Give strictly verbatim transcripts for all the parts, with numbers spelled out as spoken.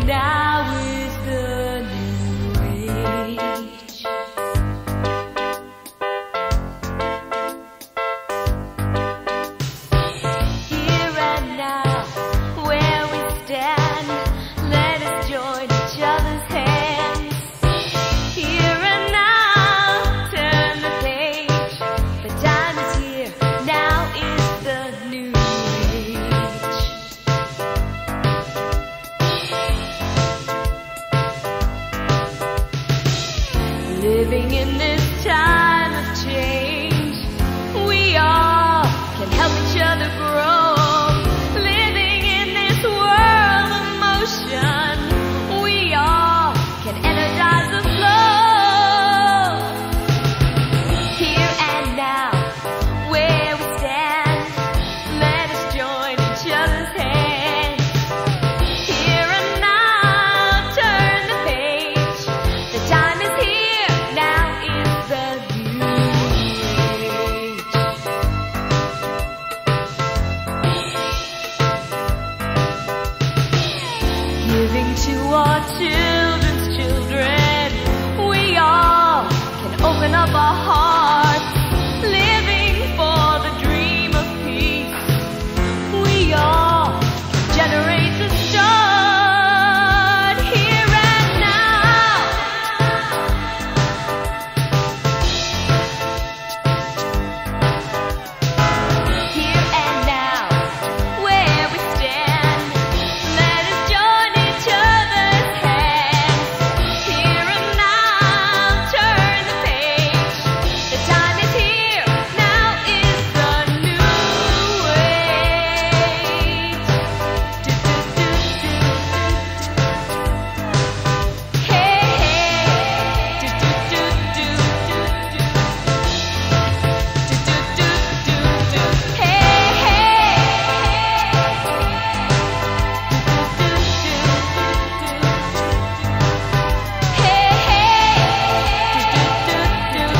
now is the new age. Here and now, where we stand, let us join each other's hands. Here and now, turn the page. The time is here, now is the new age. Living in this time of change, we all can help each other grow. Living in this world of motion, we all can energize the flow. Here and now, where we stand, let us join each other's hands. Here and now, turn the page. The time is here, now is the new age. Giving to our children's children, we all can open up our hearts. Living for the dream of peace, we all can generate the start. Here and now, here and now, where we stand, let us join each other's hands. Here and now, turn the page. The time is here, now is the new age. Do, do, do, do, do. Hey, hey. Do, do, do, do, do, do. Do, do, do, do, do. Hey, hey. Do, do, do, do, do. Hey, hey. Do, do, do, do,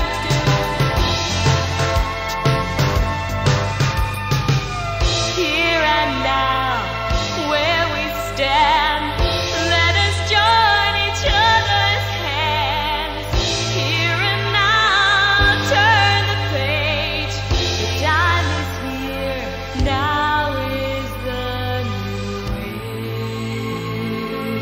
do. Here and now, where we stand, let us join each other's hands. Here and now, turn the page. The time is here, now is the new age.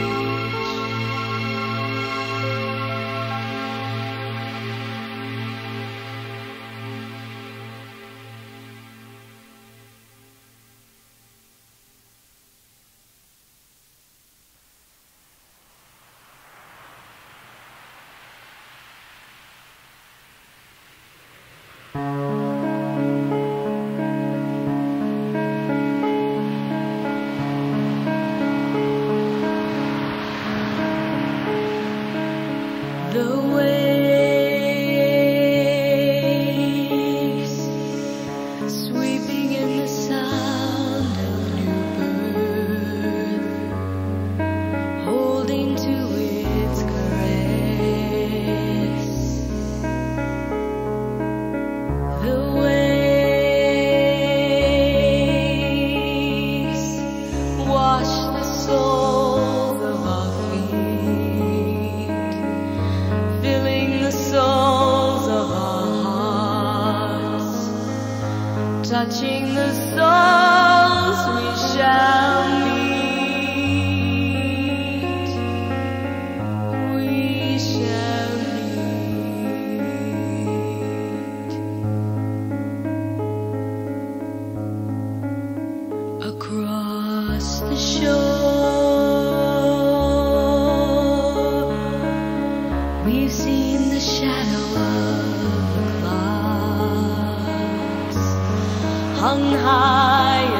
The waves sweeping in the sound of new birth, holding to its caress. The waves wash the soles of our feet, filling the souls of our hearts, touching the souls we shall meet. We shall meet across the shore. We've seen the shadow of the clouds hung high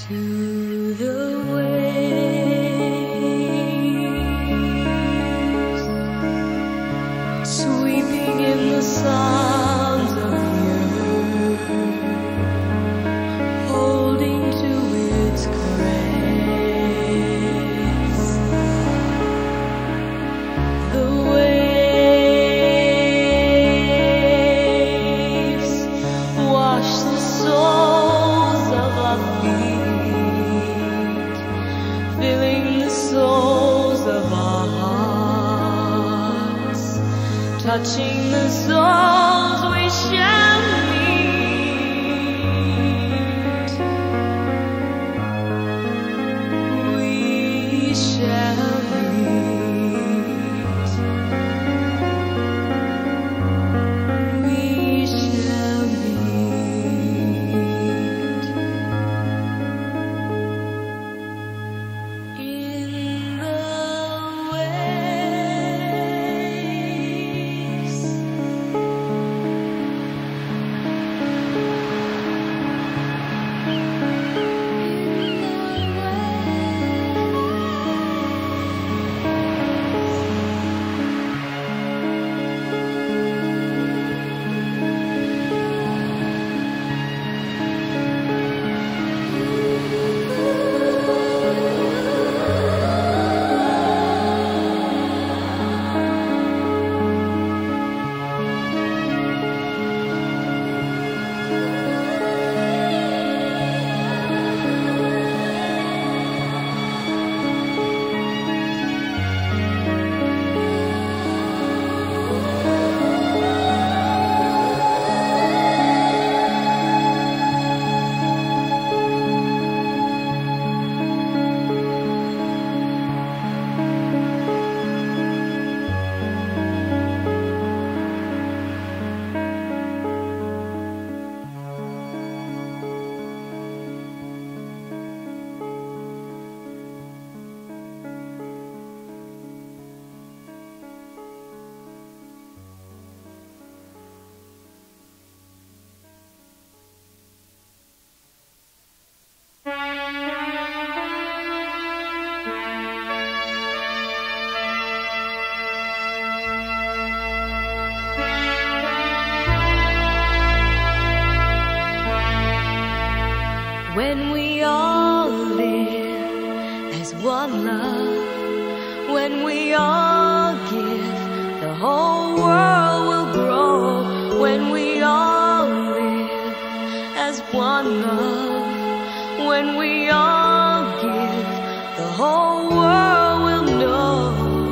to the waves, sweeping in the sounds of the earth, holding to its caress. The waves wash the soles of our feet, filling the souls of our hearts, touching the souls we shall meet. We shall meet. We shall meet. In the waves. When we all live as one love, when we all give, the whole world will grow. When we all live as one love, when we all give, the whole world will know.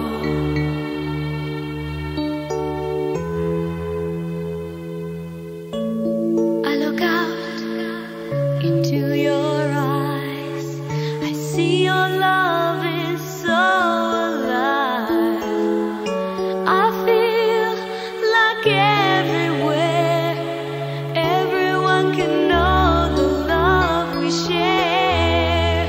I look out into your eyes, I see your love is so alive. I feel like everywhere, everyone can know the love we share.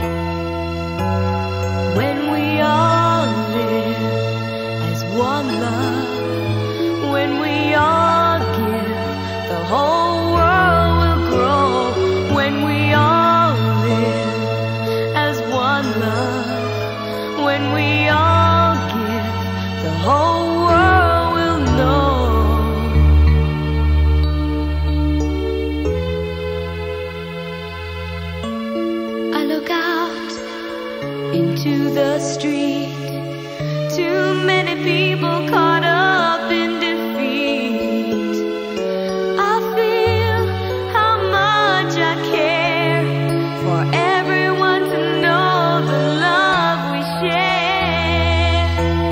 When we all live as one love, when we all give, the whole world will grow. When we all live as one love, when we all give, the whole world will know. I look out into the street, too many people caught up in defeat. I feel how much I care for everyone to know the love we share.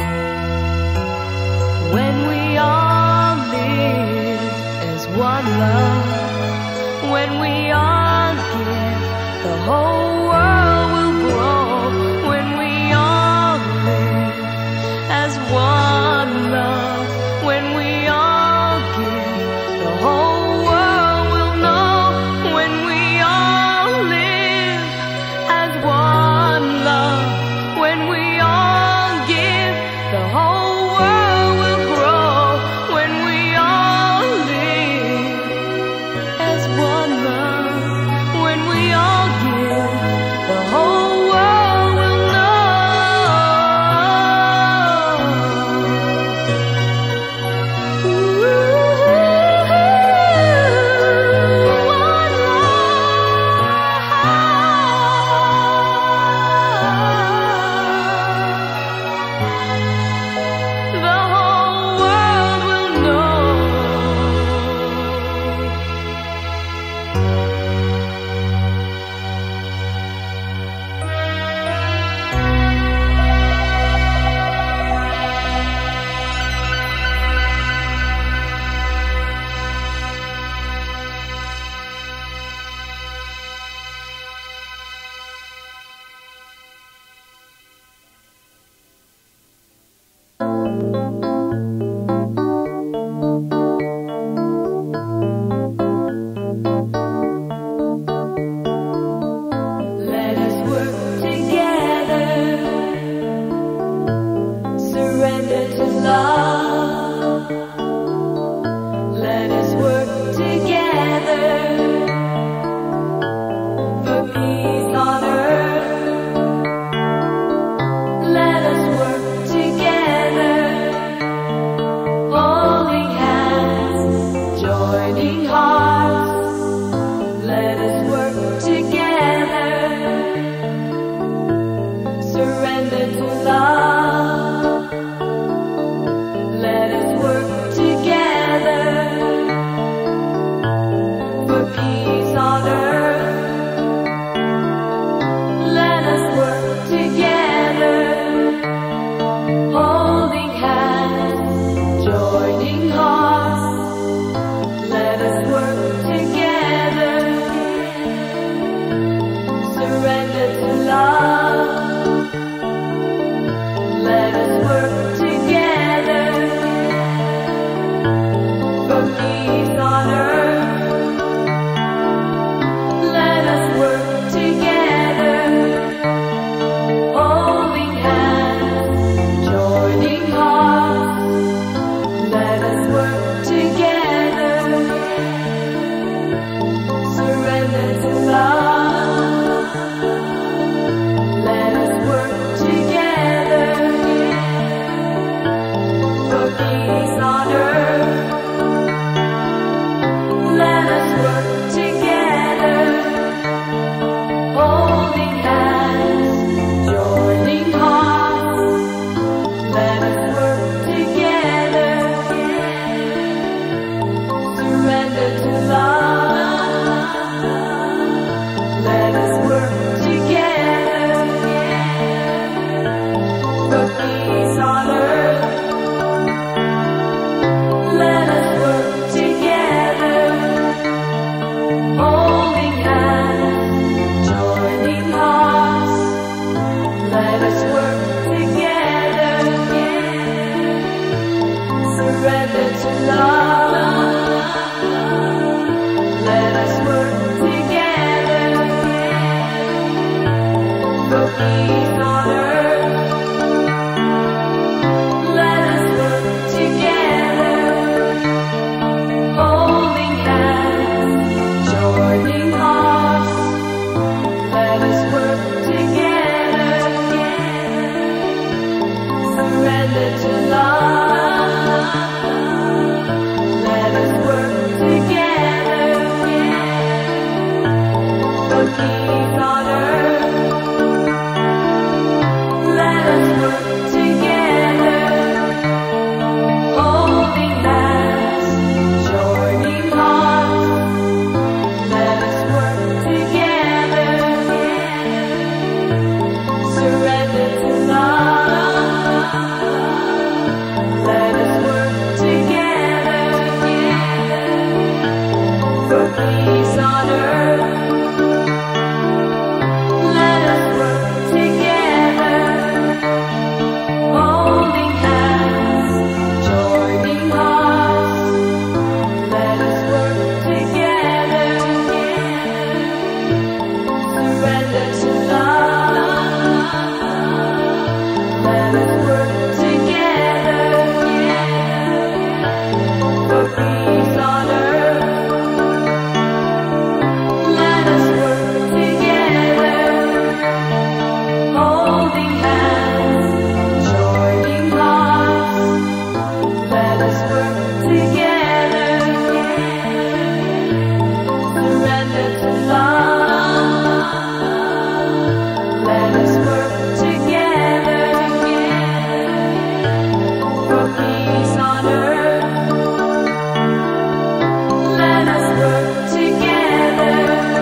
When we all live as one love, when we all give, the whole world will grow. When we all live surrender to love. Let us work together for peace on earth. Let us work together, holding hands, joining hearts. Let us work together, surrender to love. Let us work together for peace on earth. Let us work together, holding hands, joining hearts. Let us work together, surrender to love. Let us work together for peace on earth. Let us work together, holding hands, joining hearts. Let us work together, surrender to love. Let us work together for peace on earth. Let us work together, holding hands, joining hearts. Let us work together, surrender to love. Let us work together for peace on earth. Let us work together, holding hands, joining hearts. Let us work together, surrender to love. Let us work together for peace on earth. Let us work together, holding hands, joining hearts. Let us work together, surrender to love. Let us work together for peace on earth. Let us work together, holding hands, joining hearts. Let us work together, surrender to love. Let us work together for peace on earth. Let us work together, holding hands, joining hearts. Let us work together, surrender to love. Let us work together for peace on earth. Let us work together,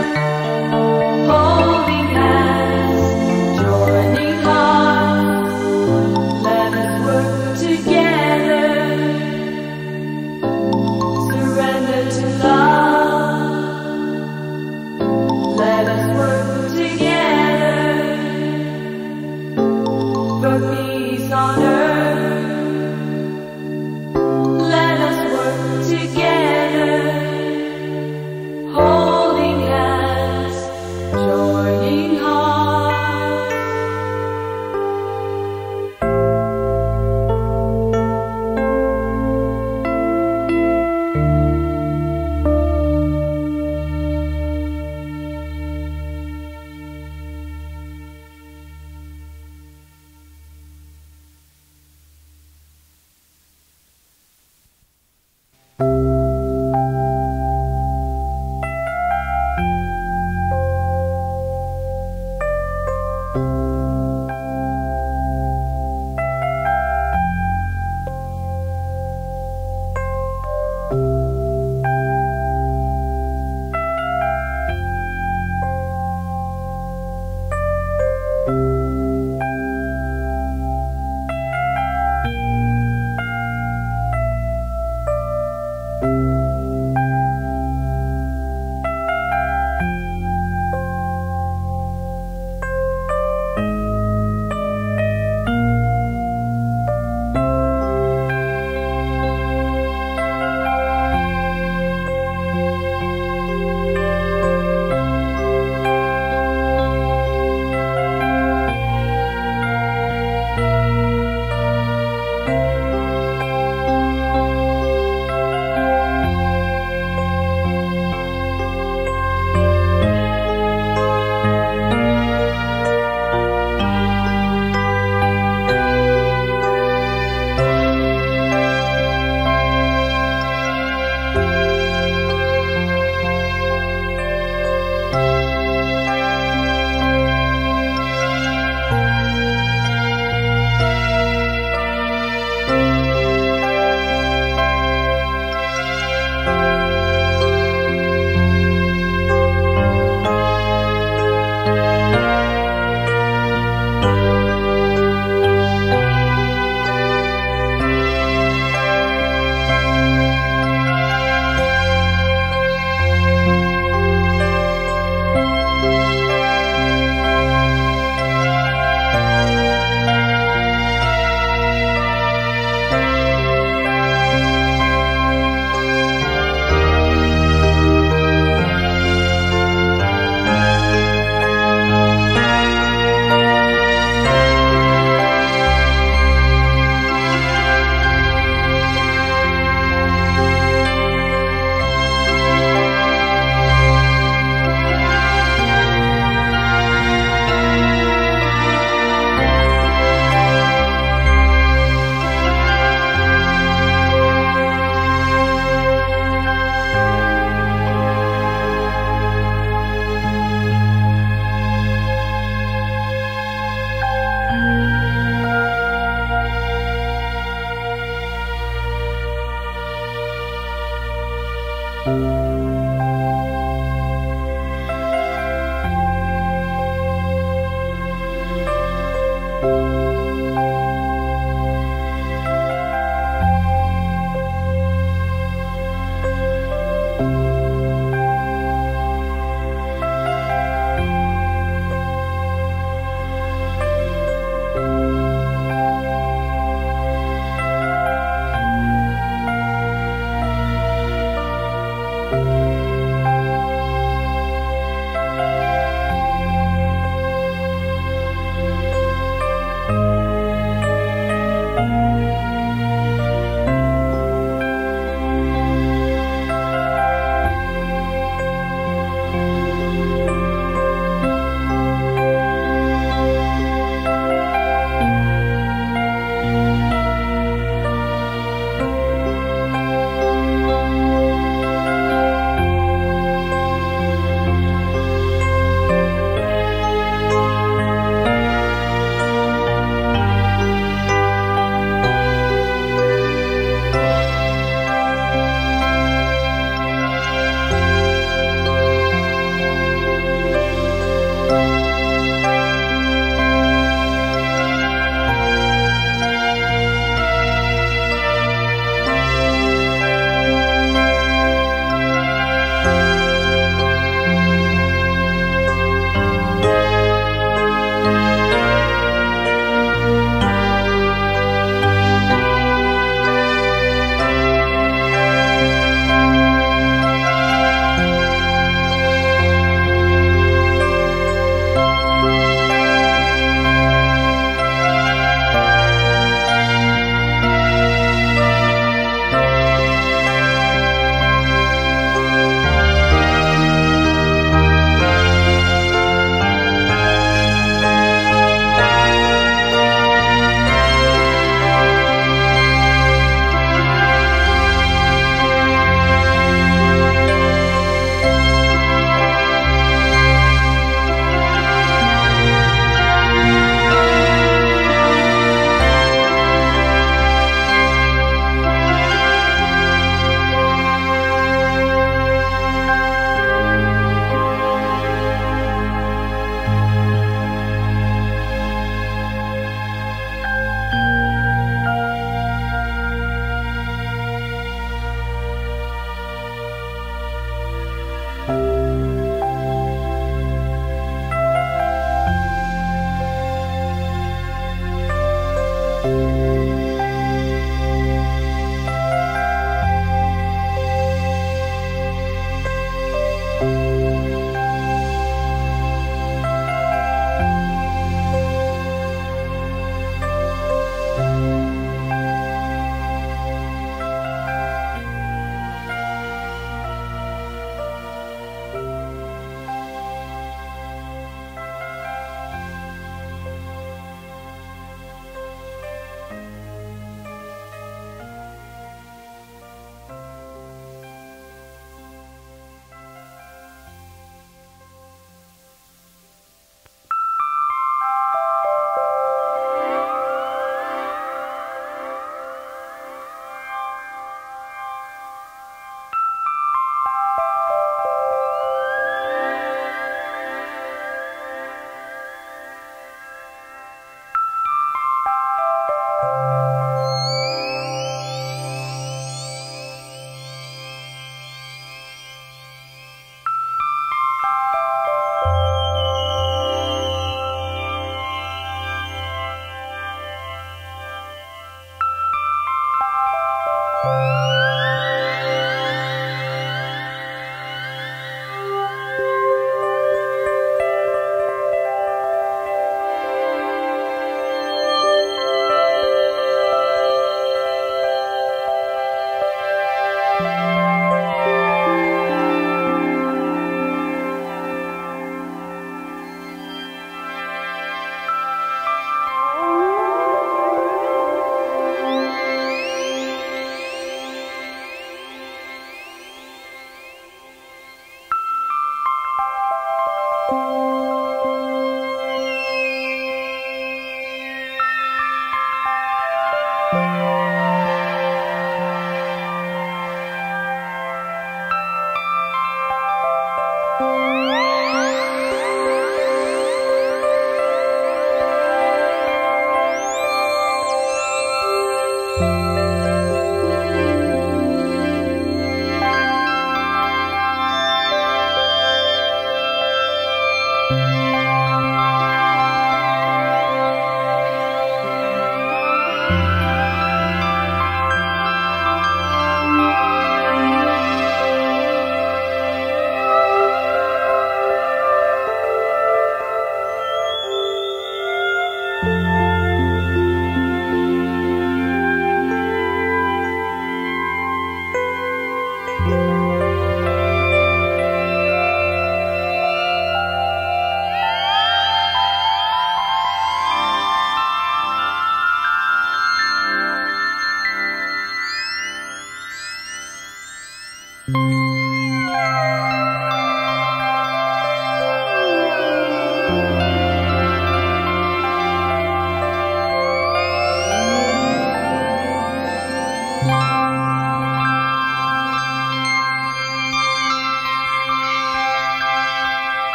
holding hands, joining hearts. Let us work together, surrender to love. Let us work together for peace on earth. Let us work together, holding hands, joining hearts.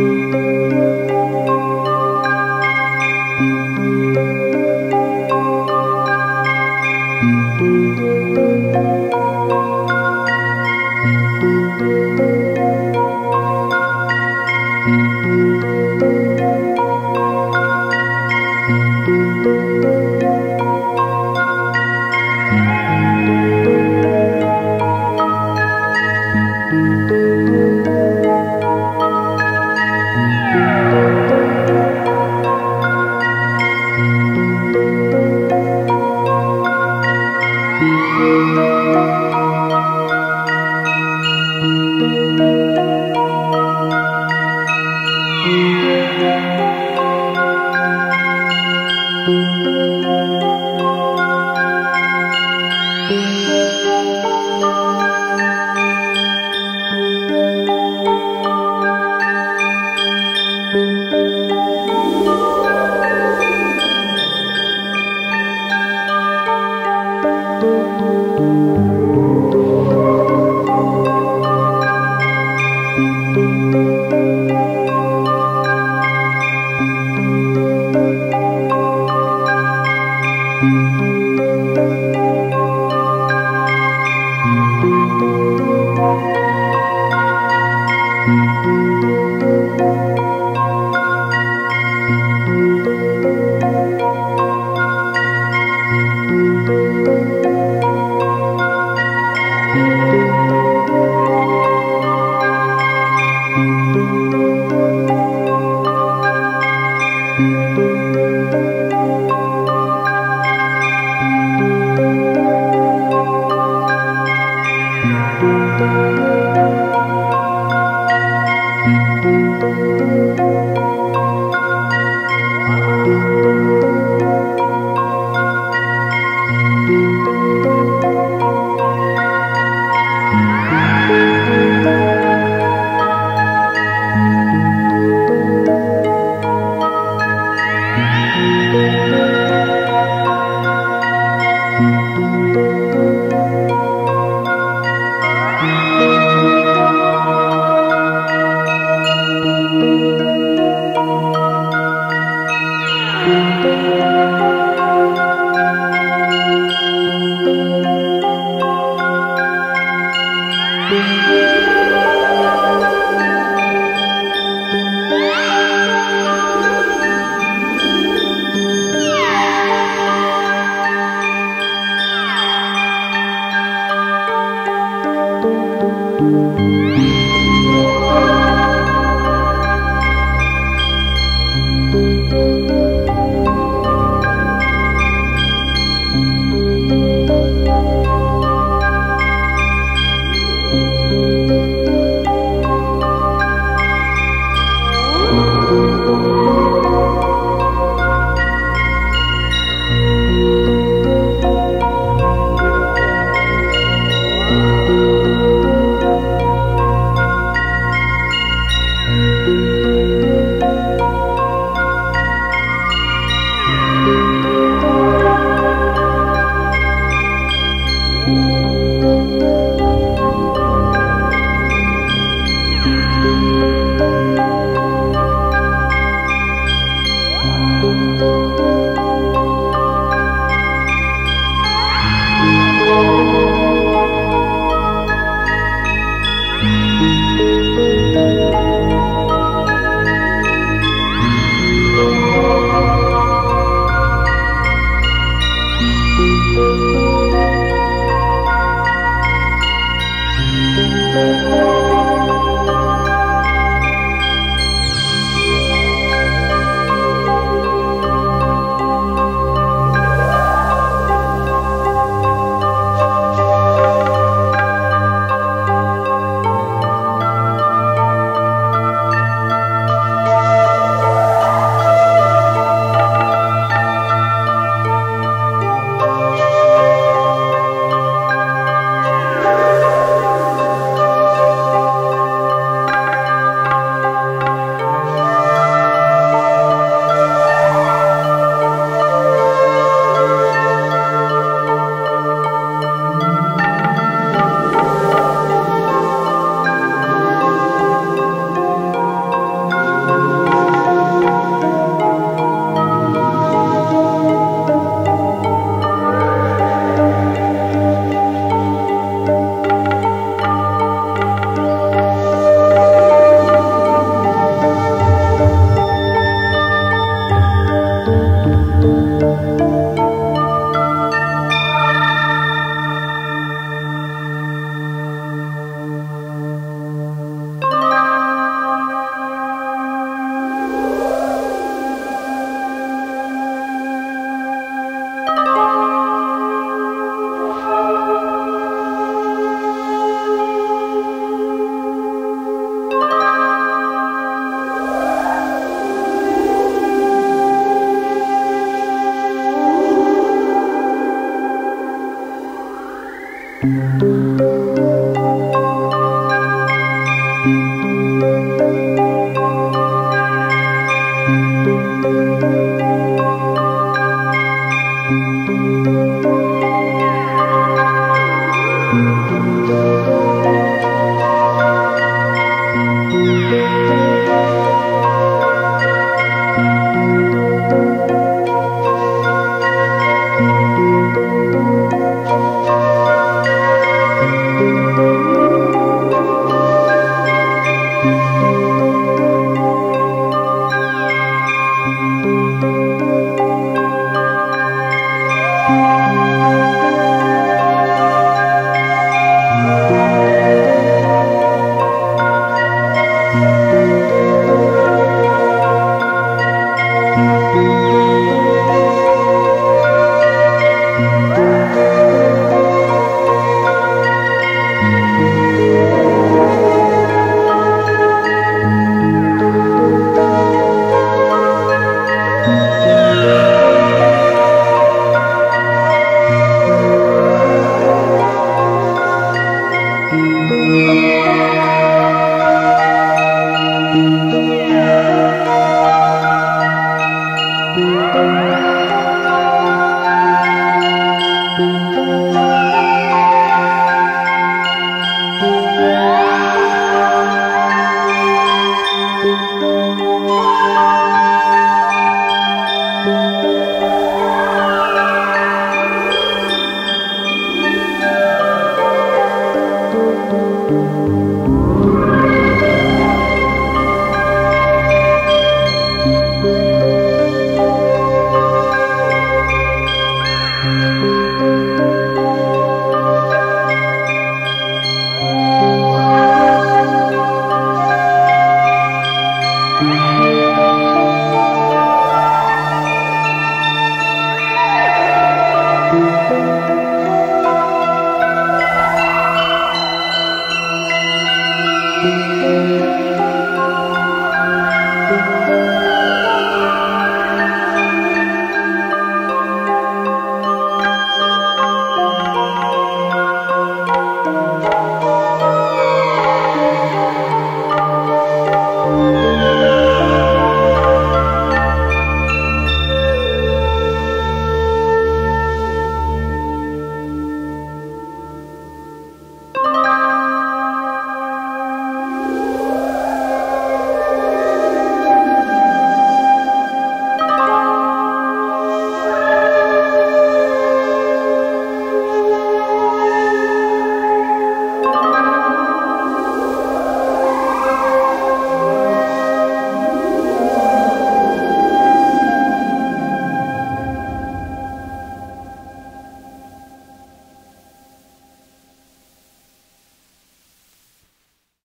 Thank you.